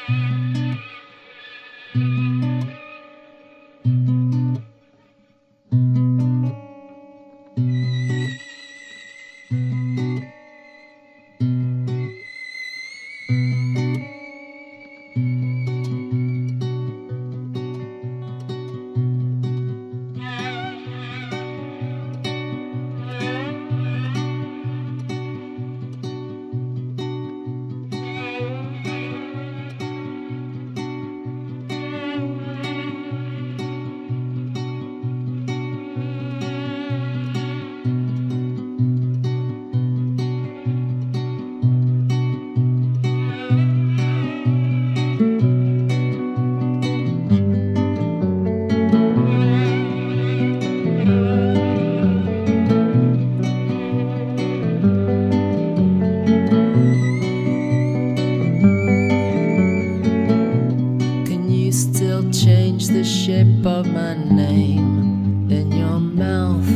Shape of my name in your mouth.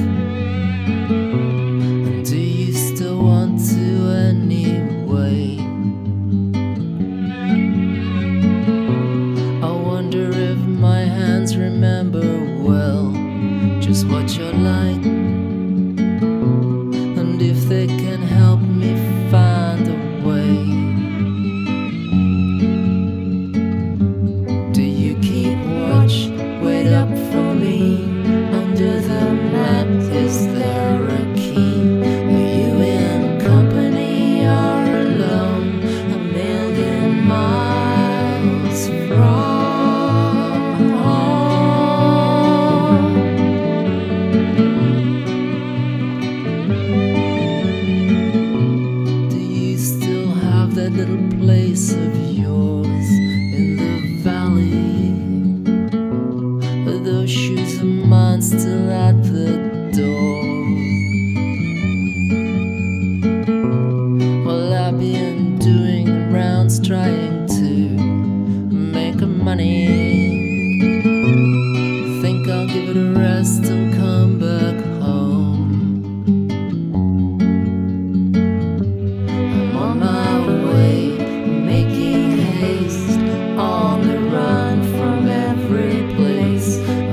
And do you still want to anyway? I wonder if my hands remember well just what you're like, and if they can help me find a way. Do you keep watch? Wait up for me under the mat. Is there a key? Are you in company or alone? A million miles from home. Do you still have that little place of yours in the valley? Those shoes of mine still at the door? Well, I've been doing the rounds trying to make money. Think I'll give it a rest and come back home. I'm on my way, making haste, on the run from every place.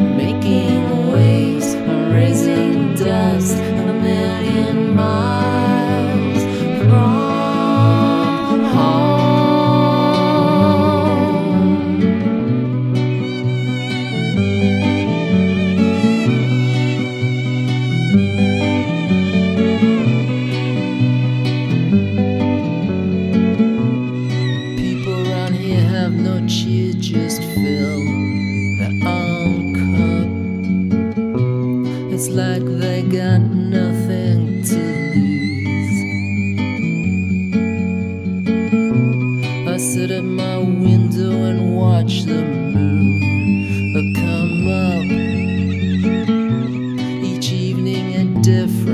Raising dust a million miles from home. People around here have no cheer, just fill their own cup. It's like they got nothing to lose. I sit at my window and watch the moon come up. Each evening a different